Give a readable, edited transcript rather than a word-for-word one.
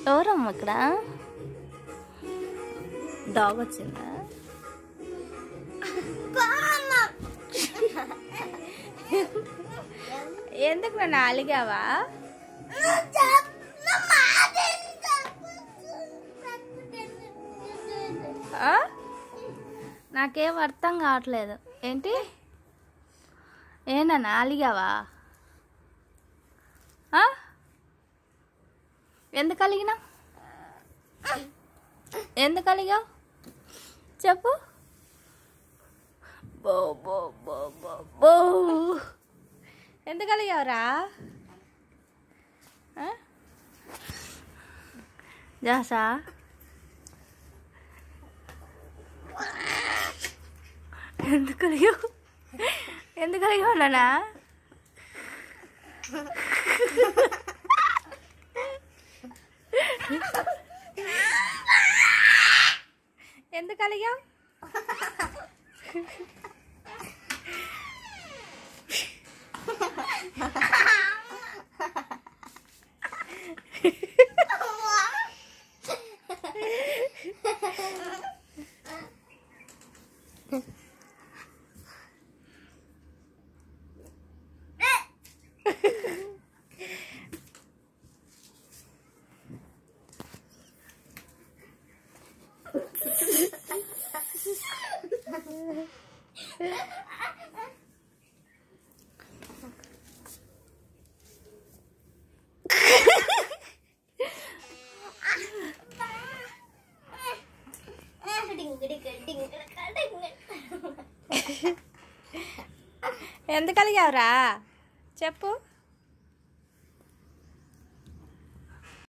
ఎవరమ్మ ఇక్కడ? డాగ్ వచ్చిందా? ఎందుకు నన్ను అలిగావా? నాకేం అర్థం కావట్లేదు. ఏంటి ఏనన్నా అలిగావా? ఎందుకు అలిగినా? ఎందుకు అలిగావు చెప్పు. బో బో బో బో బో ఎందుకు అలిగావురా? జాసా ఎందుకు అలిగావు? ఎందుకు అలిగావు నాన్నా? ఎందుకు అలిగావు? ఎందుకు అలిగావురా చెప్పు.